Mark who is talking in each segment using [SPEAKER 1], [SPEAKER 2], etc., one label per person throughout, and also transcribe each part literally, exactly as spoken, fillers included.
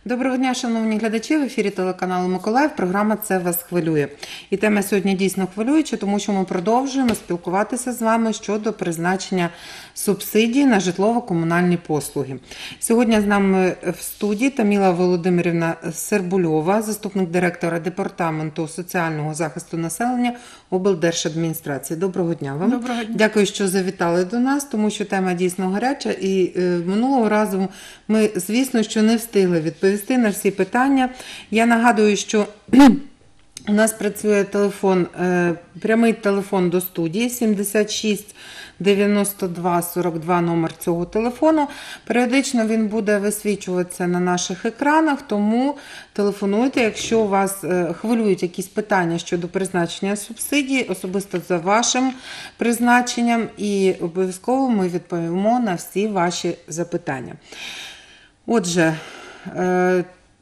[SPEAKER 1] Доброго дня, шановні глядачі, в ефірі телеканалу Миколаїв, програма «Це вас хвилює». І тема сьогодні дійсно хвилююча, тому що ми продовжуємо спілкуватися з вами щодо призначення субсидій на житлово-комунальні послуги. Сьогодні з нами в студії Таміла Володимирівна Сербульова, заступник директора Департаменту соціального захисту населення облдержадміністрації. Доброго дня вам.
[SPEAKER 2] Доброго дня.
[SPEAKER 1] Дякую, що завітали до нас, тому що тема дійсно гаряча. І е, минулого разу ми, звісно, що не встигли відповісти на всі питання. Я нагадую, що у нас працює телефон, е, прямий телефон до студії сімдесят шість дев'яносто два сорок два, номер цього телефону. Періодично він буде висвічуватися на наших екранах, тому телефонуйте, якщо у вас е, хвилюють якісь питання щодо призначення субсидій, особисто за вашим призначенням, і обов'язково ми відповімо на всі ваші запитання. Отже, е,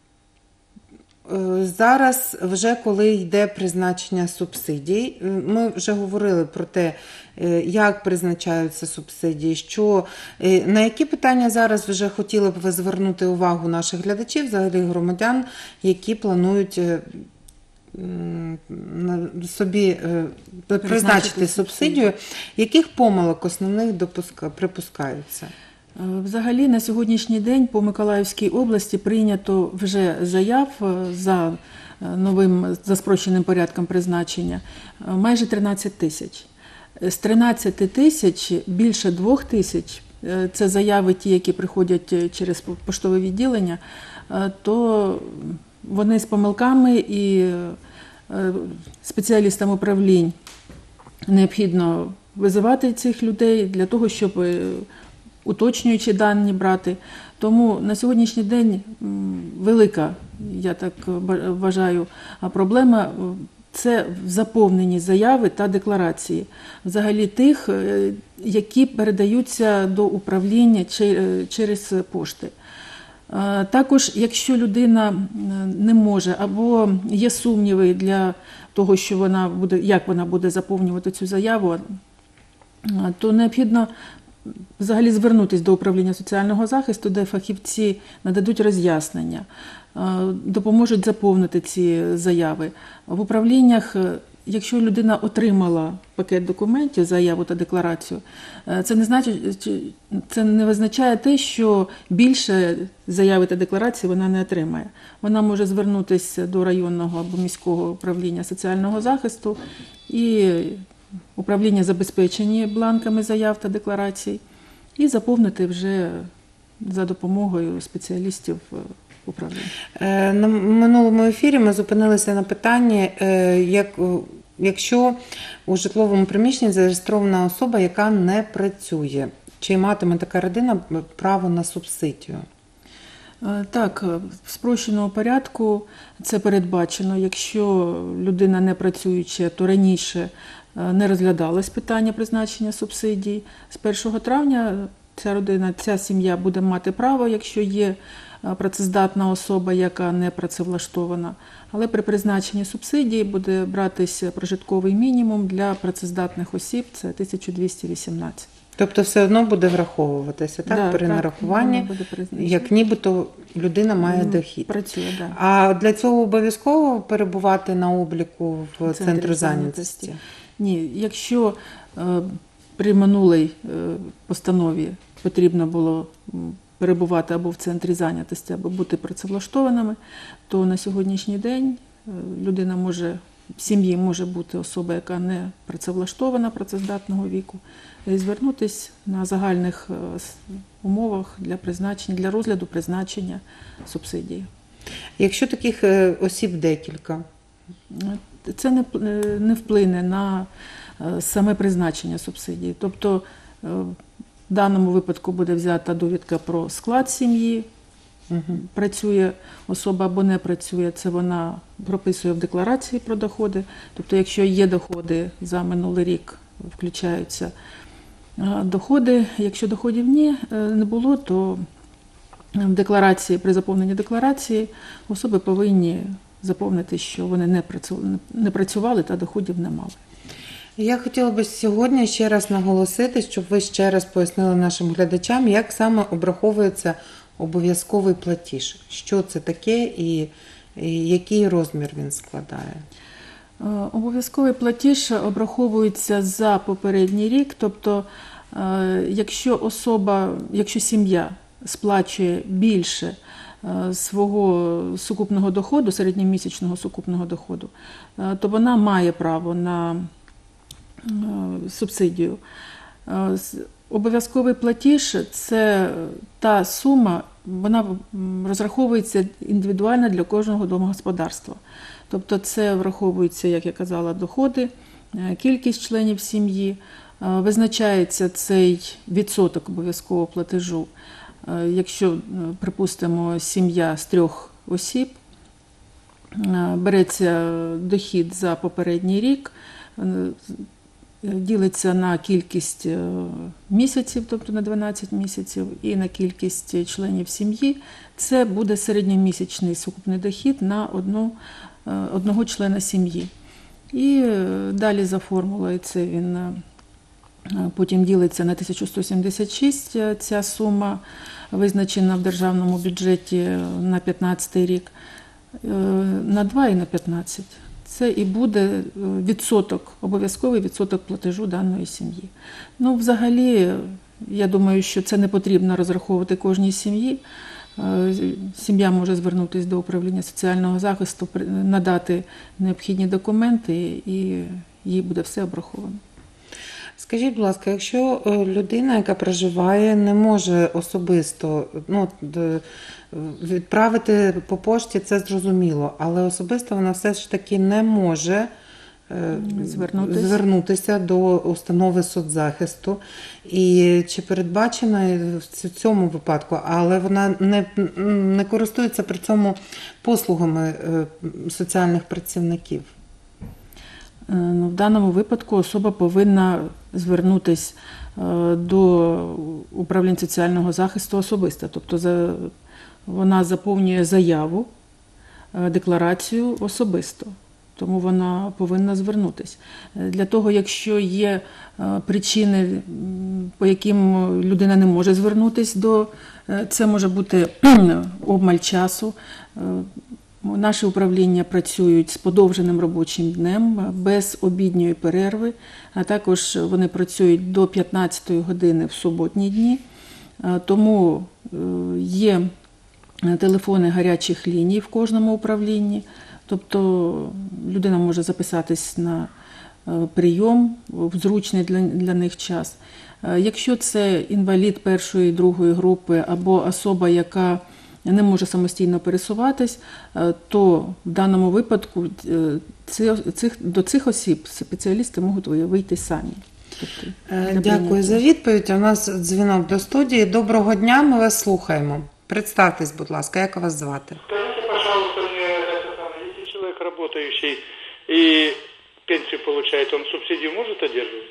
[SPEAKER 1] зараз, вже коли йде призначення субсидій, ми вже говорили про те, як призначаються субсидії, що, на які питання зараз вже хотіли б ви звернути увагу наших глядачів, взагалі громадян, які планують собі призначити субсидію, яких помилок основних допуска, припускаються?
[SPEAKER 2] Взагалі на сьогоднішній день по Миколаївській області прийнято вже заяв за новим, за спрощеним порядком призначення майже тринадцять тисяч. З тринадцяти тисяч більше двох тисяч – це заяви ті, які приходять через поштове відділення, то вони з помилками, і спеціалістам управлінь необхідно визивати цих людей для того, щоб уточнюючи дані брати. Тому на сьогоднішній день велика, я так вважаю, проблема – це в заповненні заяви та декларації. Взагалі тих, які передаються до управління через пошти. Також, якщо людина не може або є сумніви для того, що вона буде, як вона буде заповнювати цю заяву, то необхідно взагалі звернутися до управління соціального захисту, де фахівці нададуть роз'яснення, допоможуть заповнити ці заяви. В управліннях, якщо людина отримала пакет документів, заяву та декларацію, це не значить, це не означає те, що більше заяви та декларації вона не отримає. Вона може звернутися до районного або міського управління соціального захисту, і управління забезпечені бланками заяв та декларацій, і заповнити вже за допомогою спеціалістів управління.
[SPEAKER 1] На минулому ефірі ми зупинилися на питанні, як, якщо у житловому приміщенні зареєстрована особа, яка не працює, чи матиме така родина право на субсидію?
[SPEAKER 2] Так, в спрощеному порядку це передбачено. Якщо людина не працююча, то раніше не розглядалось питання призначення субсидій. З першого травня ця родина, ця сім'я буде мати право, якщо є працездатна особа, яка не працевлаштована. Але при призначенні субсидії буде братися прожитковий мінімум для працездатних осіб – це тисяча двісті вісімнадцять.
[SPEAKER 1] Тобто все одно буде враховуватися, так,
[SPEAKER 2] да,
[SPEAKER 1] при
[SPEAKER 2] так,
[SPEAKER 1] нарахуванні, як нібито людина має дохід.
[SPEAKER 2] Працює, да.
[SPEAKER 1] А для цього обов'язково перебувати на обліку в центрі зайнятості?
[SPEAKER 2] Ні, якщо е, при минулій е, постанові потрібно було перебувати або в центрі зайнятості, або бути працевлаштованими, то на сьогоднішній день е, людина може, в сім'ї може бути особа, яка не працевлаштована, працездатного віку, і звернутися на загальних е, умовах для призначення, для розгляду призначення субсидії.
[SPEAKER 1] Якщо таких осіб декілька?
[SPEAKER 2] Це не, не вплине на саме призначення субсидії. Тобто в даному випадку буде взята довідка про склад сім'ї, угу. Працює особа або не працює, це вона прописує в декларації про доходи. Тобто якщо є доходи за минулий рік, включаються доходи. Якщо доходів ні, не було, то в декларації, при заповненні декларації особи повинні заповнити, що вони не працювали, не працювали та доходів не мали.
[SPEAKER 1] Я хотіла б сьогодні ще раз наголосити, щоб ви ще раз пояснили нашим глядачам, як саме обраховується обов'язковий платіж. Що це таке і, і який розмір він складає?
[SPEAKER 2] Е, Обов'язковий платіж обраховується за попередній рік, тобто е, якщо особа, якщо сім'я сплачує більше е, свого сукупного доходу, середньомісячного сукупного доходу, е, то вона має право на е, субсидію. Е, с- Обов'язковий платіж – це та сума, вона м, розраховується індивідуально для кожного домогосподарства. Тобто це враховується, як я казала, доходи, е, кількість членів сім'ї, е, визначається цей відсоток обов'язкового платежу. Е, Якщо, е, припустимо, сім'я з трьох осіб, е, береться дохід за попередній рік, е, ділиться на кількість е, місяців, тобто на дванадцять місяців, і на кількість членів сім'ї. Це буде середньомісячний сукупний дохід на одну, е, одного члена сім'ї. І е, далі за формулою це він е, потім ділиться на тисячу сто сімдесят шість, е, ця сума визначена в державному бюджеті на п'ятнадцятий рік, е, на два і на п'ятнадцять. Це і буде е, відсоток, обов'язковий відсоток платежу даної сім'ї. Ну, взагалі, я думаю, що це не потрібно розраховувати кожній сім'ї. Е, Сім'я може звернутися до управління соціального захисту, при- надати необхідні документи, і їй буде все обраховано.
[SPEAKER 1] Скажіть, будь ласка, якщо е, людина, яка проживає, не може особисто ну, д- відправити по пошті, це зрозуміло, але особисто вона все ж таки не може е,
[SPEAKER 2] Звернутись.
[SPEAKER 1] звернутися до установи соцзахисту. І чи передбачено в цьому випадку, але вона не, не користується при цьому послугами е, соціальних працівників?
[SPEAKER 2] Е, ну, В даному випадку особа повинна звернутися до управління соціального захисту особисто. Тобто за- вона заповнює заяву, е, декларацію особисто. Тому вона повинна звернутися. Е, Для того, якщо є е, причини, м, по яким людина не може звернутися до, е, це може бути обмаль часу. Е, Наші управління працюють з подовженим робочим днем, без обідньої перерви, а також вони працюють до п'ятнадцятої години в суботні дні. Е, Тому е, є телефони гарячих ліній в кожному управлінні. Тобто людина може записатись на е, прийом в зручний для, для них час. Е, Якщо це інвалід першої і другої групи або особа, яка не може самостійно пересуватись, е, то в даному випадку е, ці- цих, до цих осіб спеціалісти можуть вийти самі. Тобто,
[SPEAKER 1] Е,
[SPEAKER 2] для
[SPEAKER 1] Дякую
[SPEAKER 2] прийняття.
[SPEAKER 1] за відповідь. У нас дзвінок до студії. Доброго дня, ми вас слухаємо. Представтесь, будь ласка, як вас звати?
[SPEAKER 3] Скажите, пожалуйста, мне, это самое, если человек работающий и пенсию получает, он субсидию может одерживать?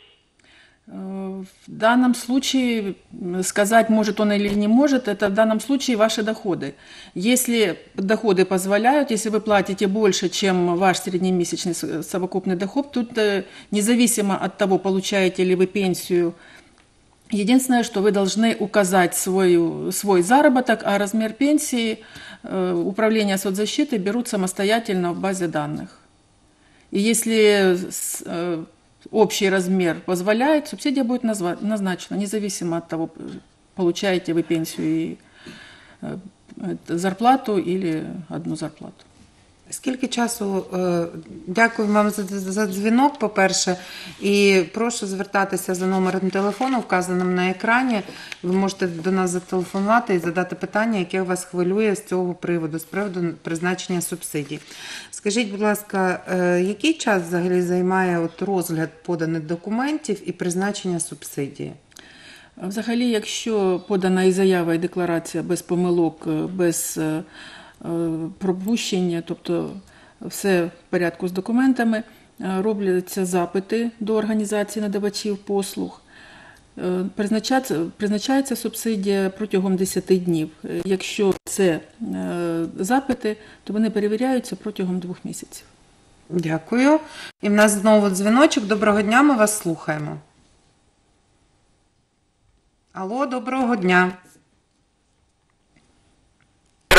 [SPEAKER 2] Э, В данном случае м, сказать, может он или не может, это в данном случае ваши доходы. Если доходы позволяют, если вы платите больше, чем ваш среднемесячный с- совокупный доход, тут э, независимо от того, получаете ли вы пенсию, единственное, что вы должны указать свою, свой заработок, а размер пенсии э, управление соцзащиты берут самостоятельно в базе данных. И если с- э, общий размер позволяет, субсидия будет назва- назначена, независимо от того, получаете вы пенсию и э, это, зарплату или одну зарплату.
[SPEAKER 1] Скільки часу, е, дякую вам за, за дзвінок, по-перше, і прошу звертатися за номером телефону, вказаним на екрані. Ви можете до нас зателефонувати і задати питання, яке вас хвилює з цього приводу, з приводу призначення субсидій. Скажіть, будь ласка, е, який час взагалі займає от розгляд поданих документів і призначення субсидії?
[SPEAKER 2] Взагалі, якщо подана і заява, і декларація без помилок, е, без е, е, пропущення, тобто все в порядку з документами, е, робляться запити до організації надавачів послуг. Е, Призначається, призначається субсидія протягом десяти днів. Е, Якщо це е, запити, то вони перевіряються протягом двох місяців.
[SPEAKER 1] Дякую. І в нас знову дзвіночок. Доброго дня, ми вас слухаємо. Алло, доброго дня.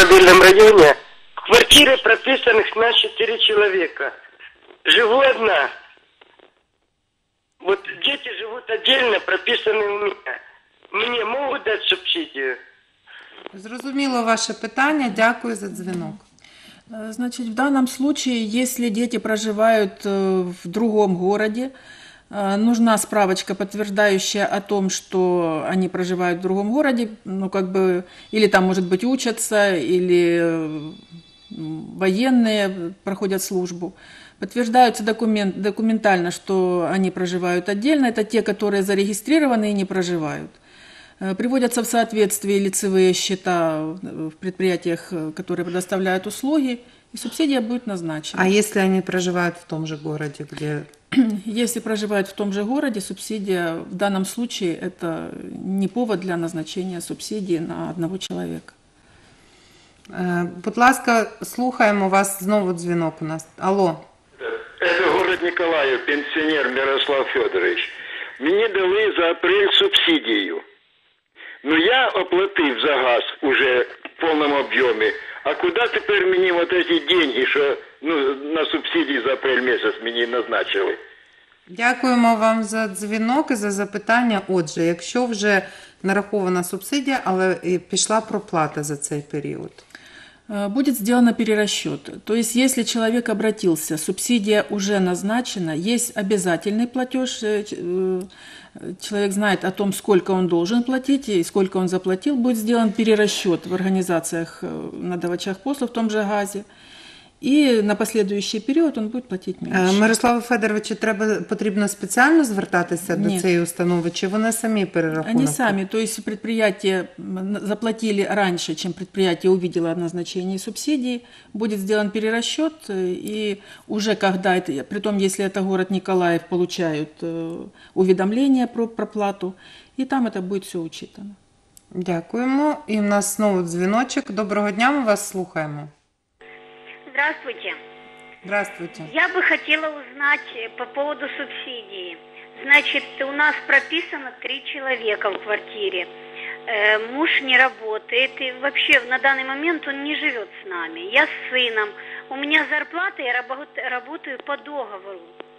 [SPEAKER 4] корабельном районе. В квартире прописанных нас четыре человека. Живу одна. Вот дети живут отдельно, прописаны у меня. Мне могут дать субсидию?
[SPEAKER 1] Зрозуміло ваше питання. Дякую за дзвінок.
[SPEAKER 2] Э, Значит, в данном случае, если дети проживают э, в другом городе, э, нужна справочка, подтверждающая о том, что они проживают в другом городе, ну, как бы, или там, может быть, учатся, или э, военные проходят службу. Подтверждаются документ, документально, что они проживают отдельно. Это те, которые зарегистрированы и не проживают. Э, Приводятся в соответствие лицевые счета в предприятиях, э, которые предоставляют услуги, и субсидия будет назначена.
[SPEAKER 1] А если они проживают в том же городе, где...
[SPEAKER 2] Если проживают в том же городе, субсидия в данном случае это не повод для назначения субсидии на одного человека.
[SPEAKER 1] Е, Будь ласка, слухаємо вас. Знову дзвінок у нас. Алло.
[SPEAKER 5] Это город Николаев, пенсионер Мирослав Федорович. Мені дали за апрель субсидію. Ну я оплатив за газ уже в повному об'ємі. А куди тепер мені вот эти деньги, що ну, на субсидії за апрель місяць мені назначили?
[SPEAKER 1] Дякуємо вам за дзвінок і за запитання. Отже, якщо вже нарахована субсидія, але і пішла проплата за цей період.
[SPEAKER 2] Э, Будет сделано перерасчет. То есть, если человек обратился, субсидия уже назначена, есть обязательный платеж, э, ч- э, человек знает о том, сколько он должен платить и сколько он заплатил, будет сделан перерасчет в организациях, э, надавачах послуг в том же газе, и на последующий период он будет платить
[SPEAKER 1] Е,
[SPEAKER 2] меньше.
[SPEAKER 1] Мирославу Федоровичу, треба, потрібно спеціально звертатися до
[SPEAKER 2] Ні.
[SPEAKER 1] цієї установи, чи вони самі перерахунок?
[SPEAKER 2] Они сами, то есть предприятие м, заплатили раньше, чем предприятие увидело о назначении субсидии, будет сделан перерасчет, э, и уже когда это, притом если это город Николаев, получают э, уведомление про проплату, и там это будет все учитано.
[SPEAKER 1] Дякуємо. І в нас знову дзвіночок. Доброго дня, ми вас слухаємо.
[SPEAKER 6] Здравствуйте.
[SPEAKER 1] Здравствуйте.
[SPEAKER 6] Я бы хотела узнать э, по поводу субсидии. Значит, у нас прописано три человека в квартире. Э, муж не работает, и вообще на данный момент он не живет с нами. Я с сыном. У меня зарплата, я работ- работаю по договору.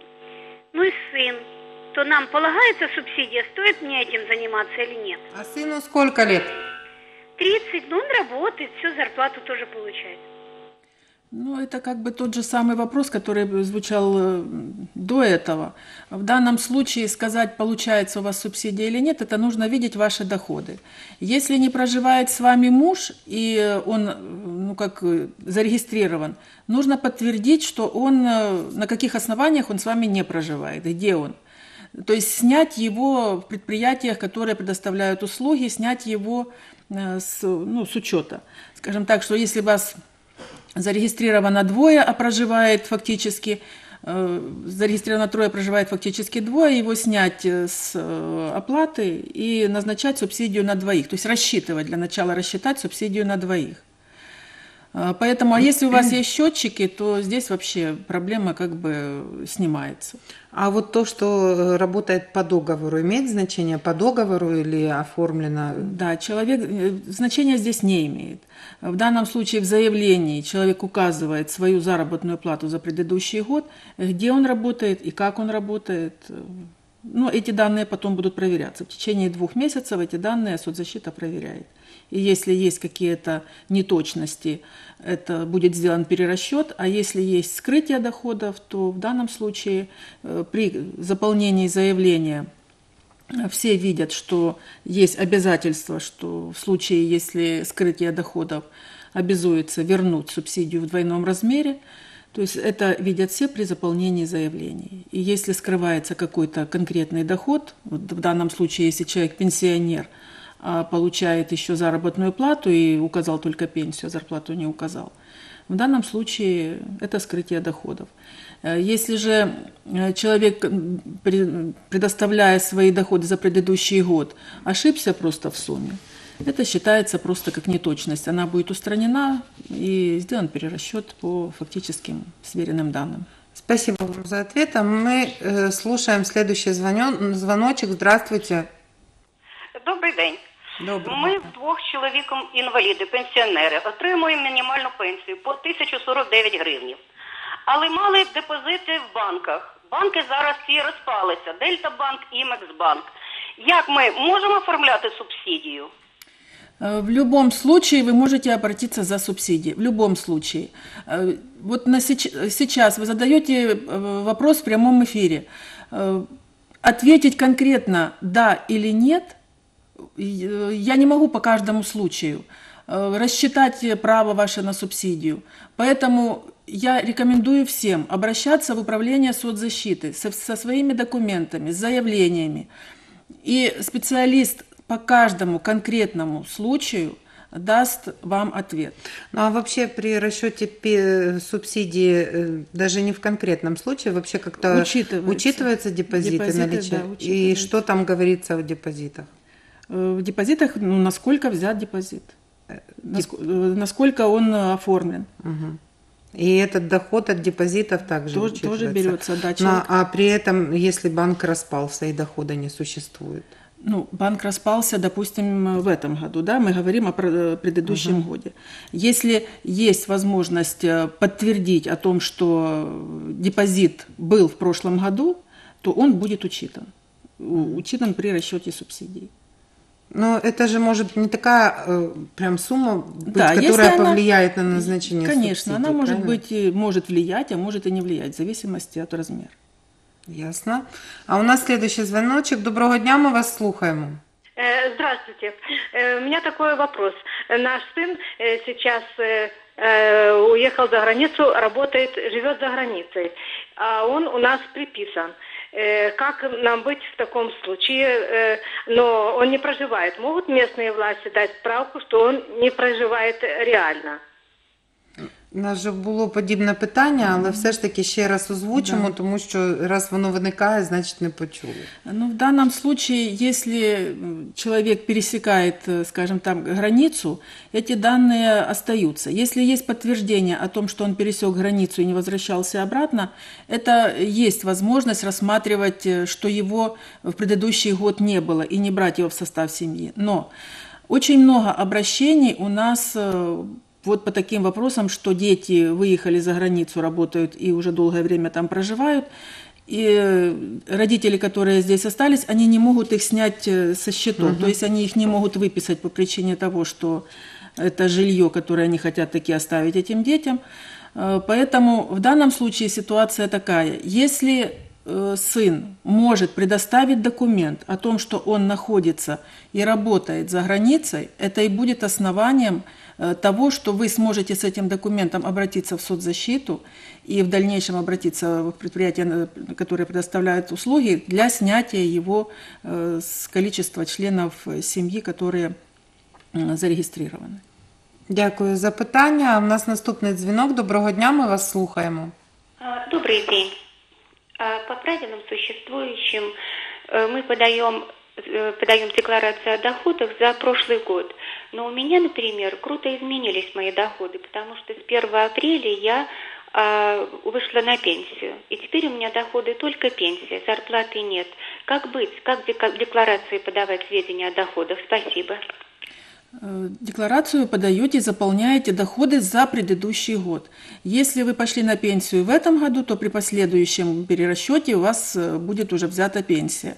[SPEAKER 6] Ну и сын. То нам полагается субсидия, стоит мне этим заниматься или нет?
[SPEAKER 1] А сину сколько лет?
[SPEAKER 6] тридцать, ну он работает, все, зарплату тоже получает.
[SPEAKER 2] Ну, это как бы тот же самый вопрос, который звучал э, до этого. В данном случае сказать, получается у вас субсидия или нет, это нужно видеть ваши доходы. Если не проживает с вами муж, и он, э, ну, как э, зарегистрирован, нужно подтвердить, что он, э, на каких основаниях он с вами не проживает, где он. То есть снять его в предприятиях, которые предоставляют услуги, снять его э, с, ну, с учета. Скажем так, что если вас зарегистрировано двое, а проживает фактически, э, зарегистрировано трое, проживает фактически двое, его снять э, с э, оплаты и назначать субсидию на двоих. То есть рассчитывать, для начала рассчитать субсидию на двоих. Э, Поэтому, а если у вас есть счетчики, то здесь вообще проблема как бы снимается.
[SPEAKER 1] А вот то, что работает по договору, имеет значение по договору или оформлено?
[SPEAKER 2] Да, человек, э, значения здесь не имеет. В данном случае в заявлении человек указывает свою заработную плату за предыдущий год, где он работает и как он работает. Ну, эти данные потом будут проверяться. В течение двух месяцев эти данные соцзащита проверяет. И если есть какие-то неточности, это будет сделан перерасчет. А если есть скрытие доходов, то в данном случае э, при заполнении заявления все видят, что есть обязательство, что в случае, если скрытие доходов обязуется вернуть субсидию в двойном размере, то есть это видят все при заполнении заявлений. И если скрывается какой-то конкретный доход, вот в данном случае, если человек пенсионер, а получает еще заработную плату и указал только пенсию, а зарплату не указал, в данном случае это скрытие доходов. Если же человек, предоставляя свои доходы за предыдущий год, ошибся просто в сумме, это считается просто как неточность. Она будет устранена и сделан перерасчет по фактическим сверенным данным.
[SPEAKER 1] Спасибо вам за ответ. А мы э, слушаем следующий звонен, звоночек. Здравствуйте.
[SPEAKER 7] Добрий день.
[SPEAKER 1] Доброго
[SPEAKER 7] Ми
[SPEAKER 1] дня.
[SPEAKER 7] вдвох з чоловіком інваліди, пенсіонери, отримуємо мінімальну пенсію по тисячу сорок дев'ять гривнів. Але мали депозити в банках. Банки зараз всі розпалися. Дельтабанк, Імексбанк. Як ми можемо оформляти субсидію?
[SPEAKER 2] Э, В любом случае вы можете обратиться за субсидией. В любом случае. Э, Вот на сеч- сейчас вы задаете э, вопрос в прямом эфире. Э, Ответить конкретно «да» или «нет» э, я не могу по каждому случаю. Э, Рассчитать право ваше на субсидию. Поэтому я рекомендую всем обращаться в управление соцзащиты со, со своими документами, с заявлениями. И специалист по каждому конкретному случаю даст вам ответ.
[SPEAKER 1] Ну а вообще при расчете пе- субсидии, э, даже не в конкретном случае, вообще как-то
[SPEAKER 2] Учитывается.
[SPEAKER 1] учитываются депозиты,
[SPEAKER 2] Депозиты,
[SPEAKER 1] наличие?
[SPEAKER 2] да,
[SPEAKER 1] И
[SPEAKER 2] учитывается.
[SPEAKER 1] что там говорится о депозитах?
[SPEAKER 2] Э, В депозитах, ну, насколько взят депозит, наск- э, насколько он э, оформлен.
[SPEAKER 1] Мгм. И этот доход от депозитов также
[SPEAKER 2] Тоже- тоже
[SPEAKER 1] учитывается?
[SPEAKER 2] берется, да,
[SPEAKER 1] Ну,
[SPEAKER 2] человек-
[SPEAKER 1] а при этом, если банк распался и дохода не существует?
[SPEAKER 2] Ну, банк распался, допустим, в этом году, да, мы говорим о пр- предыдущем годе. Если есть возможность э, подтвердить о том, что депозит был в прошлом году, то он будет учитан. У- Учитан при расчете субсидий.
[SPEAKER 1] Но это же может не такая э, прям сумма быть,
[SPEAKER 2] Да, если
[SPEAKER 1] которая
[SPEAKER 2] она-
[SPEAKER 1] повлияет на назначение
[SPEAKER 2] Конечно,
[SPEAKER 1] субсидий,
[SPEAKER 2] она может
[SPEAKER 1] правильно?
[SPEAKER 2] быть, и может влиять, а может и не влиять, в зависимости от размера.
[SPEAKER 1] Ясно. А у нас следующий звоночек. Доброго дня, мы вас слухаємо.
[SPEAKER 8] Э, Здравствуйте. Э, У меня такой вопрос. Наш сын э, сейчас э, э, уехал за границу, работает, живет за границей, а он у нас приписан. Э, Как нам быть в таком случае? Э, Но он не проживает. Могут местные власти дать справку, что он не проживает реально?
[SPEAKER 1] У нас же було подібне питання, але все ж таки ще раз озвучимо, тому що раз воно виникає, значить не почули.
[SPEAKER 2] Ну, в данном случае, если м, человек пересекает, э, скажем там, границу, эти данные остаются. Если есть подтверждение о том, что он пересек границу и не возвращался обратно, это есть возможность рассматривать, э, что его в предыдущий год не было, и не брать его в состав семьи. Но очень много обращений у нас э, вот по таким вопросам, что дети выехали за границу, работают и уже долгое время там проживают, и родители, которые здесь остались, они не могут их снять э, со счетов,
[SPEAKER 1] Мгм.
[SPEAKER 2] то есть они их не могут выписать по причине того, что это жилье, которое они хотят таки оставить этим детям. Э, Поэтому в данном случае ситуация такая. Если э, сын может предоставить документ о том, что он находится и работает за границей, это и будет основанием э, того, что вы сможете с этим документом обратиться в соцзащиту и в дальнейшем обратиться в предприятия, э, которые предоставляют услуги, для снятия его э, с количества членов э, семьи, которые м, зарегистрированы.
[SPEAKER 1] Дякую за питання. У нас наступний дзвінок. Доброго дня, ми вас слухаємо.
[SPEAKER 9] А, Добрый день. А, По правилам существующим э, мы подаем, э, подаем декларацию о доходах за прошлый год. Но у меня, например, круто изменились мои доходы, потому что с первого апреля я а, вышла на пенсию. И теперь у меня доходы только пенсия, зарплаты нет. Как быть? Как в декларации подавать сведения о доходах? Спасибо.
[SPEAKER 2] Э, Декларацию подаете, заполняете доходы за предыдущий год. Если вы пошли на пенсию в этом году, то при последующем перерасчете у вас э, будет уже взята пенсия.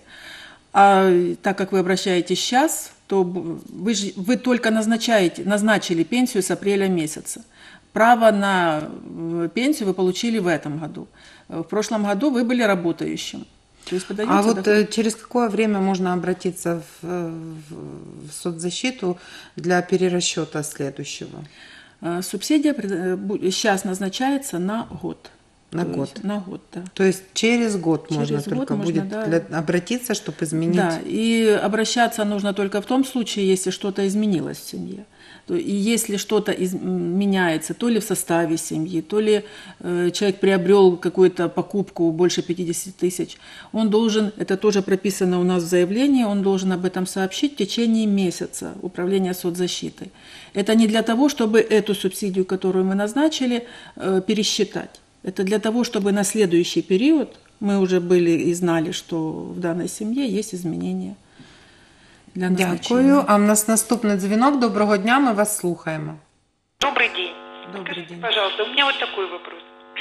[SPEAKER 2] А так как вы обращаетесь сейчас, то б- вы, ж- вы только назначаете, назначили пенсию с апреля месяца. Право на э, пенсию вы получили в этом году. Э, В прошлом году вы были работающим. То есть подаете
[SPEAKER 1] А вот
[SPEAKER 2] доход-
[SPEAKER 1] э, через какое время можно обратиться в, э, в- в соцзащиту для перерасчета следующего?
[SPEAKER 2] Э, Субсидия сейчас назначается на год.
[SPEAKER 1] На
[SPEAKER 2] То
[SPEAKER 1] год.
[SPEAKER 2] есть на год, да.
[SPEAKER 1] То есть через год
[SPEAKER 2] Через
[SPEAKER 1] можно
[SPEAKER 2] год
[SPEAKER 1] только
[SPEAKER 2] можно,
[SPEAKER 1] будет
[SPEAKER 2] да.
[SPEAKER 1] для- обратиться, чтобы изменить.
[SPEAKER 2] Да, и обращаться нужно только в том случае, если что-то изменилось в семье. То- И если что-то из- м, меняется, то ли в составе семьи, то ли э, человек приобрел какую-то покупку больше пятьдесят тысяч, он должен, это тоже прописано у нас в заявлении, он должен об этом сообщить в течение месяца управления соцзащитой. Это не для того, чтобы эту субсидию, которую мы назначили, э, пересчитать. Это для того, чтобы на следующий период мы уже были и знали, что в данной семье есть изменения. для назначения.
[SPEAKER 1] Дякую. А в нас наступний дзвінок. Доброго дня, ми вас слухаємо.
[SPEAKER 10] Добрый день.
[SPEAKER 1] Добрый
[SPEAKER 10] Скажите,
[SPEAKER 1] день.
[SPEAKER 10] пожалуйста, у меня вот такой вопрос.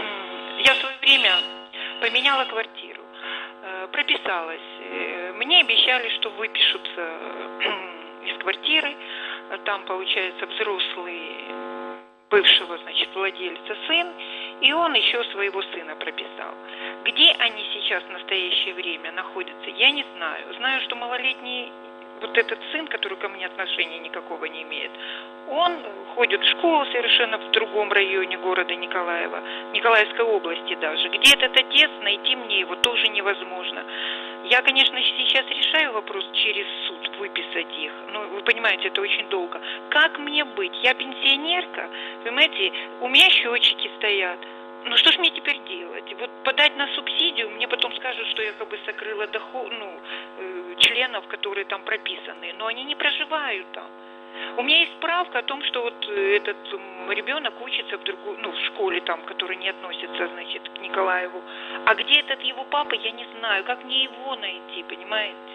[SPEAKER 10] Я в свое время поменяла квартиру, э, прописалась. Э, Мне обещали, что выпишутся э, из квартиры. Там, получается, взрослый бывшего, значит, владельца сын, и он еще своего сына прописал. Где они сейчас в настоящее время находятся, я не знаю. Знаю, что малолетний вот этот сын, который ко мне отношения никакого не имеет, он ходит в школу совершенно в другом районе города Николаева, Николаевской области даже. Где этот отец, найти мне его тоже невозможно. Я, конечно, сейчас решаю вопрос через суд, выписать их. Но вы понимаете, это очень долго. Как мне быть? Я пенсионерка, понимаете, у меня счетчики стоят. Ну что ж мне теперь делать? Вот подать на субсидию, мне потом скажут, что я как бы сокрыла доход, ну, э, членов, которые там прописаны, но они не проживают там. У меня есть справка о том, что вот этот ребенок учится в другой, ну, в школе там, которая не относится, значит, к Николаеву. А где этот его папа, я не знаю. Как мне его найти, понимаете?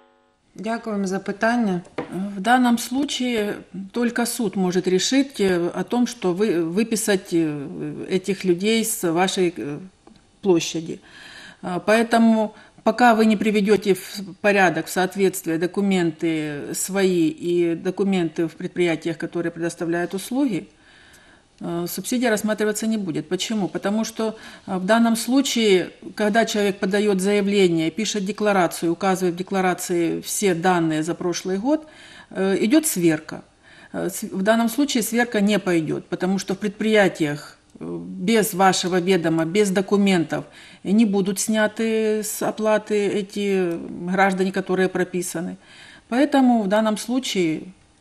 [SPEAKER 1] Дякуємо за питання.
[SPEAKER 2] В данном случае только суд может решить о том, что вы, выписать этих людей с вашей площади. Поэтому пока вы не приведете в порядок, в соответствие документы свои и документы в предприятиях, которые предоставляют услуги, субсидия рассматриваться не будет. Почему? Потому что в данном случае, когда человек подает заявление, пишет декларацию, указывает в декларации все данные за прошлый год, идет сверка. В данном случае сверка не пойдет, потому что в предприятиях без вашего ведома, без документов не будут сняты с оплаты эти граждане, которые прописаны. Поэтому в данном случае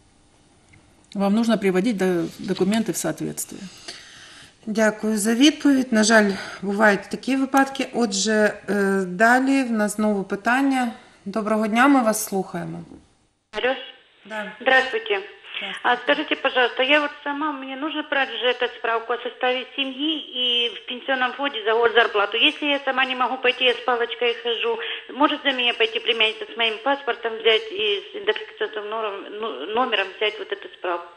[SPEAKER 2] вам нужно приводить документи в соответствие.
[SPEAKER 1] Дякую за відповідь. На жаль, бувають такі випадки. Отже, далі в нас знову питання. Доброго дня, ми вас слухаємо.
[SPEAKER 8] Алло.
[SPEAKER 1] Да.
[SPEAKER 8] Здравствуйте. А скажите, пожалуйста, я вот сама, мне нужно брать же эту справку о составе семьи и в пенсионном фонде за год зарплату. Если я сама не могу пойти, я с палочкой хожу, может за меня пойти племянница с моим паспортом взять и с идентификационным номером, номером взять вот эту справку?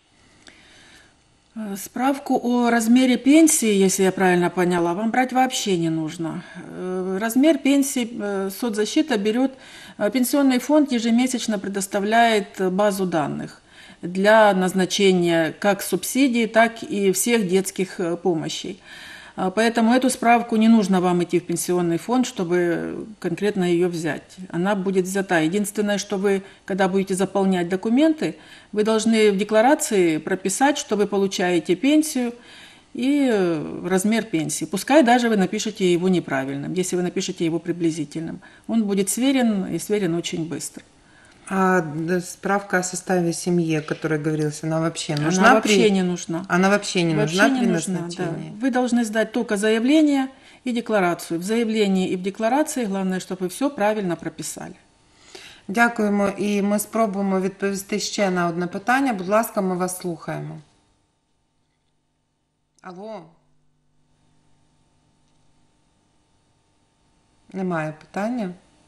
[SPEAKER 2] Справку о размере пенсии, если я правильно поняла, вам брать вообще не нужно. Размер пенсии соцзащита берет, пенсионный фонд ежемесячно предоставляет базу данных для назначения как субсидий, так и всех детских помощей. Поэтому эту справку не нужно вам идти в пенсионный фонд, чтобы конкретно ее взять. Она будет взята. Единственное, что вы, когда будете заполнять документы, вы должны в декларации прописать, что вы получаете пенсию и размер пенсии. Пускай даже вы напишете его неправильным, если вы напишете его приблизительным. Он будет сверен и сверен очень быстро.
[SPEAKER 1] А справка о составе семьи, о которой говорилось, она вообще нужна?
[SPEAKER 2] Она вообще
[SPEAKER 1] при...
[SPEAKER 2] не нужна.
[SPEAKER 1] Она вообще не
[SPEAKER 2] вообще
[SPEAKER 1] нужна
[SPEAKER 2] не
[SPEAKER 1] при
[SPEAKER 2] нужна,
[SPEAKER 1] назначении?
[SPEAKER 2] Да. Вы должны сдать только заявление и декларацию. В заявлении и в декларации главное, чтобы вы все правильно прописали.
[SPEAKER 1] Дякуємо. І ми спробуємо відповісти ще на одне питання. Будь ласка, ми вас слухаємо. Алло. Немає питання?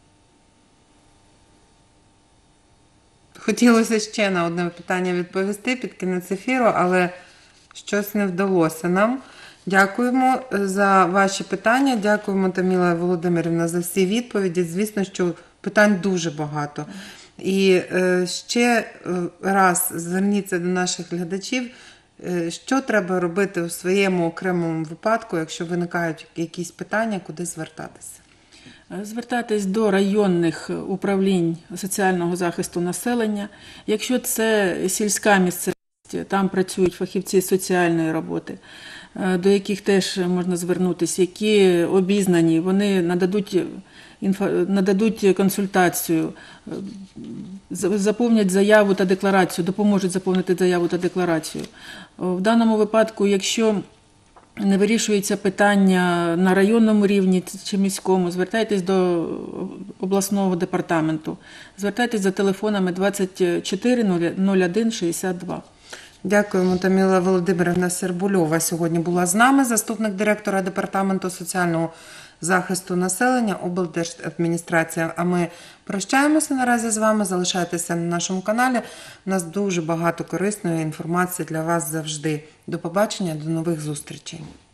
[SPEAKER 1] Хотілося ще на одне питання відповісти під кінець ефіру, але щось не вдалося нам. Дякуємо за ваші питання, дякуємо, Таміла Володимирівна, за всі відповіді. Звісно, що питань дуже багато. І ще раз зверніться до наших глядачів, що треба робити у своєму окремому випадку, якщо виникають якісь питання, куди звертатися.
[SPEAKER 2] Звертайтесь до районних управлінь соціального захисту населення. Якщо це сільська місцевість, там працюють фахівці соціальної роботи, до яких теж можна звернутися, які обізнані, вони нададуть, нададуть консультацію, заповнять заяву та декларацію, допоможуть заповнити заяву та декларацію. В даному випадку, якщо не вирішується питання на районному рівні чи міському, звертайтесь до обласного департаменту. Звертайтесь за телефонами двадцять чотири нуль один шістдесят два.
[SPEAKER 1] Дякуємо. Таміла Володимирівна Сербульова сьогодні була з нами, заступник директора Департаменту соціального захисту населення, облдержадміністрація. А ми прощаємося наразі з вами, залишайтеся на нашому каналі. У нас дуже багато корисної інформації для вас завжди. До побачення, до нових зустрічей.